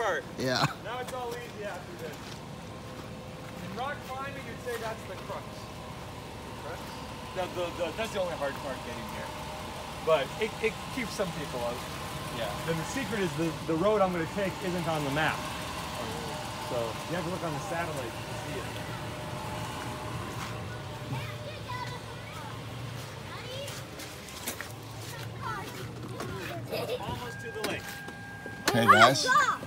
part. Yeah. Now it's all easy after this. In rock climbing, you'd say that's the crux. That's the only hard part getting here. But it keeps some people out. Yeah. Then the secret is the road I'm going to take isn't on the map. So you have to look on the satellite to see it. Almost to the lake. Hey guys.